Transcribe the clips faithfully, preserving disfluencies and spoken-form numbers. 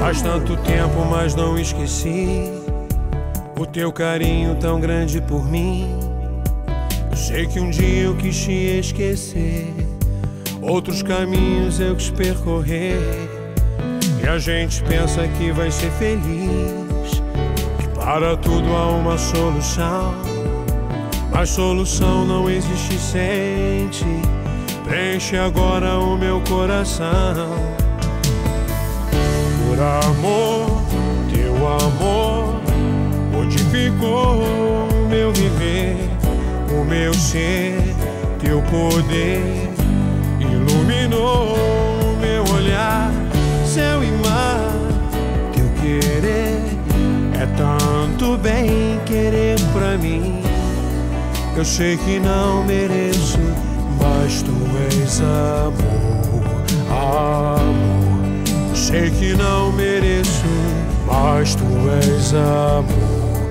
Faz tanto tempo, mas não esqueci o teu carinho tão grande por mim. Eu sei que um dia eu quis te esquecer, outros caminhos eu quis percorrer, e a gente pensa que vai ser feliz, que para tudo há uma solução, mas solução não existe, sente. Preenche agora o meu coração. Por amor, teu amor modificou o meu viver, o meu ser. Teu poder iluminou o meu olhar, céu e mar. Teu querer é tanto bem querer pra mim. Eu sei que não mereço, mas tu és amor, amor. Eu sei que não mereço, mas tu és amor,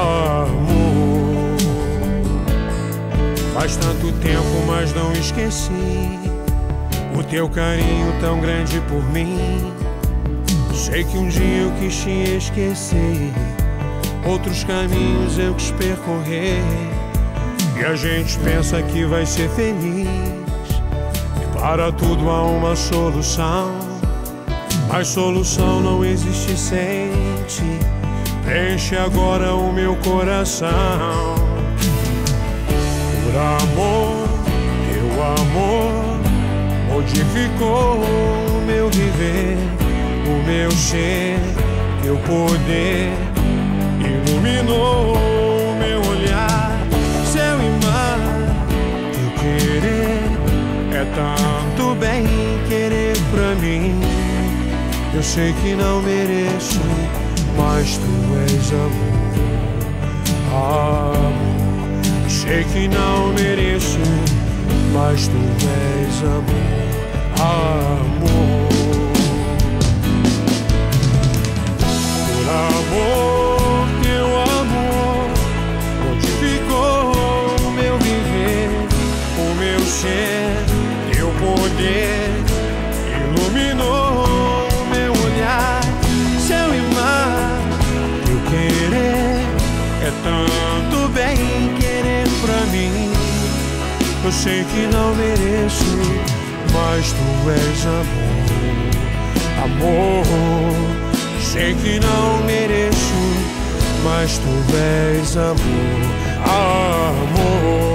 amor. Faz tanto tempo, mas não esqueci o teu carinho tão grande por mim. Sei que um dia eu quis te esquecer, outros caminhos eu quis percorrer, e a gente pensa que vai ser feliz, que para tudo há uma solução, mas solução não existe, sente. Preenche agora o meu coração. Por amor, teu amor modificou o meu viver, o meu ser. Teu poder iluminou o meu olhar, céu e mar. Teu querer é tanto bem querer pra mim. Eu sei que não mereço, mas tu és amor, amor. Eu sei que não mereço, mas tu és amor, amor. Por amor, teu amor modificou o meu viver, o meu ser. Teu poder iluminou o meu olhar, céu e mar. Teu querer é tanto bem querer pra mim. Eu sei que não mereço, mas tu és amor, amor. Sei que não mereço, mas tu és amor, amor.